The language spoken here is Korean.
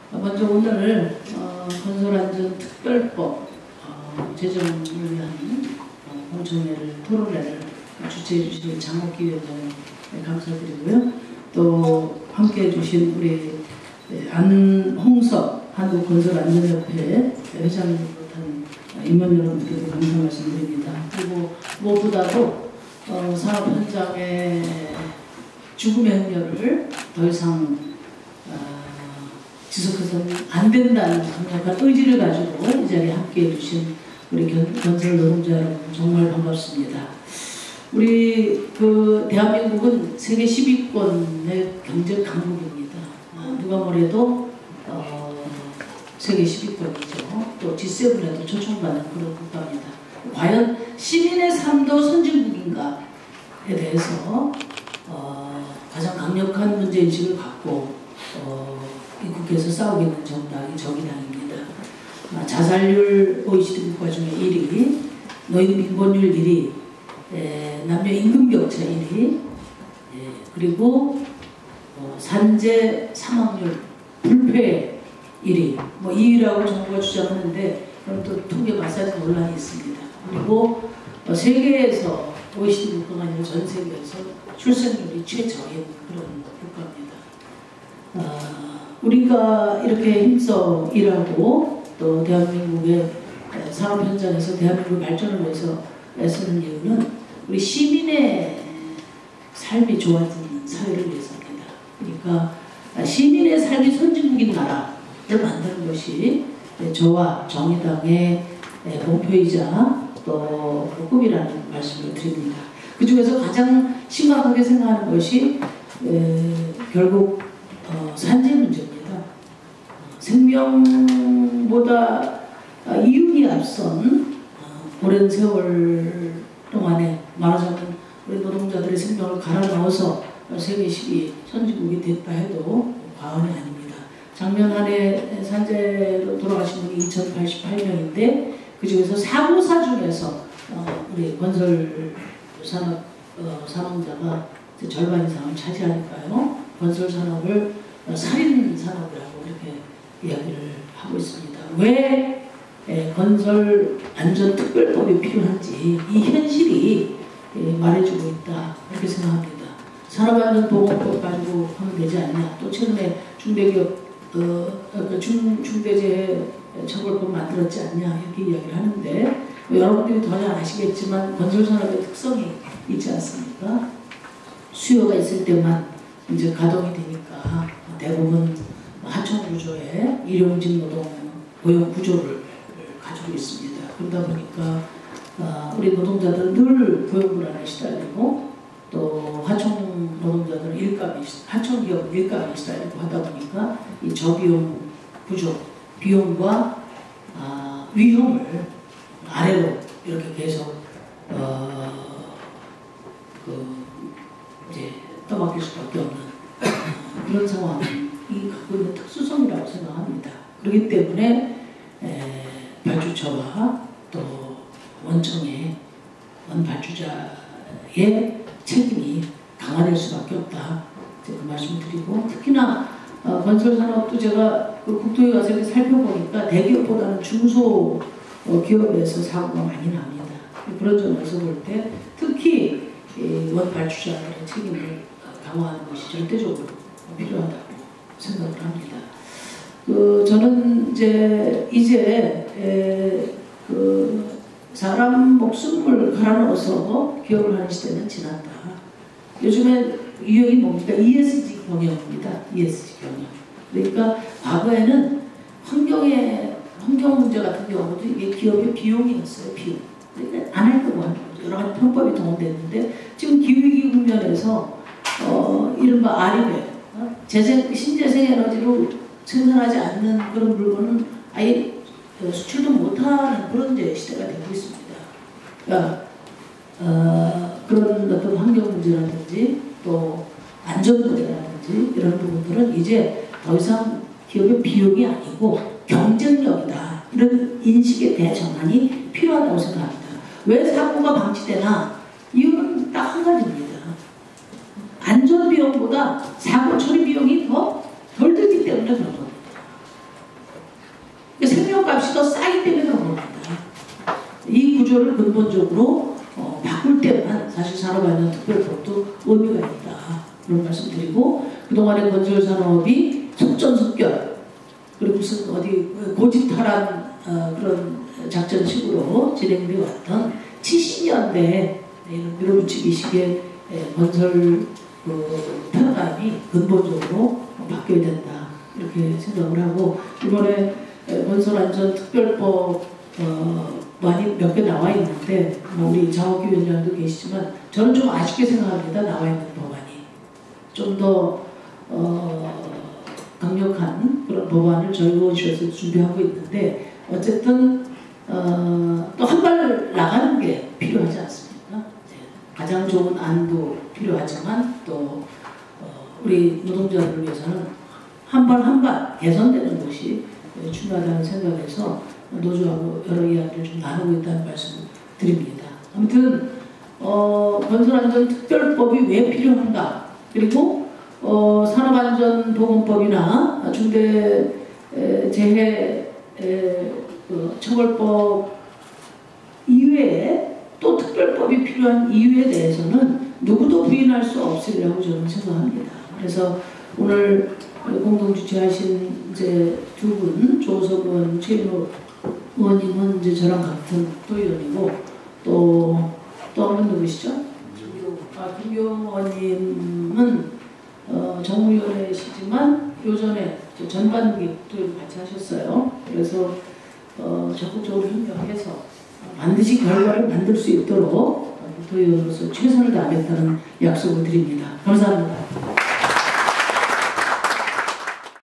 먼저 오늘 건설안전특별법 제정을 위한 공청회를 토론회를 주최해 주신 장옥기위원장에 감사드리고요. 또 함께해 주신 우리 안홍섭 한국건설안전협회 회장님 비롯한 임원 여러분들께도 감사 말씀드립니다. 그리고 무엇보다도 산업 현장의 죽음의 행렬을 더 이상 지속해서는 안 된다는 강력한 의지를 가지고 이 자리에 함께해 주신 우리 건설 노동자 여러분 정말 반갑습니다. 우리 대한민국은 세계 10위권의 경제 강국입니다. 누가 뭐래도 세계 10위권이죠. 또 G7에도 초청받는 그런 국가입니다. 과연 시민의 삶도 선진국인가에 대해서 가장 강력한 문제인식을 갖고 이 국회에서 싸우고 있는 정당이 정의당입니다. 자살률 OECD 국가 중에 1위, 노인 빈곤율 1위, 남녀 임금 격차 1위, 그리고 산재 사망률 불패 1위, 2위라고 정부가 주장하는데 그럼 또 통계 마사지 논란이 있습니다. 그리고 세계에서 OECD 국가가 아니라 전 세계에서 출생률이 최저인 그런 국가입니다. 우리가 이렇게 힘써 일하고 또 대한민국의 산업 현장에서 대한민국 발전을 위해서 애쓰는 이유는 우리 시민의 삶이 좋아지는 사회를 위해서입니다. 그러니까 시민의 삶이 선진국인 나라를 만드는 것이 저와 정의당의 목표이자 또 꿈이라는 말씀을 드립니다. 그 중에서 가장 심각하게 생각하는 것이 결국 산재 문제입니다. 생명보다 이윤이 앞선 오랜 세월 동안에 말하자면 우리 노동자들의 생명을 갈아 넣어서 세계 10위 선진국이 됐다 해도 과언이 아닙니다. 작년 한 해 산재로 돌아가신 분이 2088명인데 그 중에서 사고사 중에서 우리 건설 산업 사망자가 절반 이상을 차지하니까요. 건설 산업을 살인 산업이라고 이렇게 이야기를 하고 있습니다. 왜 건설 안전특별법이 필요한지 이 현실이 말해주고 있다 이렇게 생각합니다. 산업안전보건법 가지고 하면 되지 않냐. 또 최근에 중대재해 처벌법 만들었지 않냐 이렇게 이야기를 하는데 여러분들이 더 잘 아시겠지만 건설산업의 특성이 있지 않습니까? 수요가 있을 때만 이제 가동이 되니까 대부분 하청 구조의 일용직 노동 고용 구조를 가지고 있습니다. 그러다 보니까 우리 노동자들은 늘 고용 불안에 시달리고 또 하청 노동자들은 하청 기업은 일감에 시달리고 하다 보니까 이 저비용 구조, 비용과 위험을 아래로 이렇게 계속 이제 떠맡길 수밖에 없는 그런 상황이 갖고 있는 특수성이라고 생각합니다. 그렇기 때문에 발주처와 또 원청의 원발주자의 책임이 강화될 수밖에 없다. 그 말씀을 드리고 특히나 건설산업도 제가 국토에 가서 이렇게 살펴보니까 대기업보다는 중소기업에서 사고가 많이 납니다. 그런 점에서 볼 때 특히 원발주자의 책임을 강화하는 것이 절대적으로 필요하다고 생각을 합니다. 저는 이제 사람 목숨을 갈아 넣어서 기업을 하는 시대는 지났다. 요즘에 유형이 뭡니까? ESG 경영입니다. ESG 경영. 그러니까 과거에는 환경 문제 같은 경우도 이게 기업의 비용이었어요. 비용. 그러니까 안 할 거고 하는 거죠. 여러 가지 편법이 동원됐는데 지금 기후위기 국면에서 이른바 아리백, 신재생 에너지로 생산하지 않는 그런 물건은 아예 수출도 못하는 그런 시대가 되고 있습니다. 그러니까 그런 어떤 환경 문제라든지 또 안전 문제라든지 이런 부분들은 이제 더 이상 기업의 비용이 아니고 경쟁력이다. 이런 인식의 대전환이 필요하다고 생각합니다. 왜 사고가 방치되나? 이유는 딱 한 가지입니다. 안전 비용보다 사고 처리 비용이 덜 들기 때문에 그런 겁니다. 값이 더 싸기 때문에 그런 겁니다. 이 구조를 근본적으로 바꿀 때만 사실 산업안전특별법도 의미가 있다. 그런 말씀 드리고, 그동안의 건설산업이 속전속결, 그리고 무슨 어디 고집탈한 그런 작전식으로 진행되어 왔던 70년대 밀어붙이기식의 건설 패러다임이 근본적으로 바뀌어야 된다. 이렇게 생각을 하고, 이번에 건설안전특별법 많이 몇 개 나와 있는데 우리 장학규 위원장도 계시지만 저는 좀 아쉽게 생각합니다. 나와 있는 법안이 좀 더 강력한 그런 법안을 저희 의원실에서 준비하고 있는데, 어쨌든 또 한 발 나가는 게 필요하지 않습니까? 가장 좋은 안도 필요하지만 또 우리 노동자들을 위해서는 한 발 한 발 개선되는 것이 중요하다는 생각에서 노조하고 여러 이야기를 좀 나누고 있다는 말씀을 드립니다. 아무튼 건설안전특별법이 왜 필요한가, 그리고 산업안전보건법이나 중대재해 처벌법 이외에 또 특별법이 필요한 이유에 대해서는 누구도 부인할 수 없으리라고 저는 생각합니다. 그래서 오늘 공동 주최하신 이제 두 분, 조호석 의원, 최인호 의원님은 이제 저랑 같은 도의원이고, 또 한 분 누구시죠? 김기용 의원님은 정무위원회시지만 요전에 전반기도 같이 하셨어요. 그래서 적극적으로 협력해서 반드시 결과를 만들 수 있도록 도의원으로서 최선을 다하겠다는 약속을 드립니다. 감사합니다.